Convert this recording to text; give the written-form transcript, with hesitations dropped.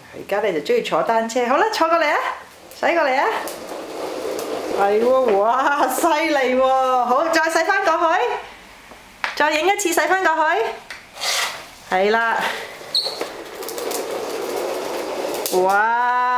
而家你就中意坐單車，好啦，坐過嚟啊，駛過嚟啊！係喎，哇，犀利喎！好，再駛翻過去，再影一次駛翻過去，係啦，哇！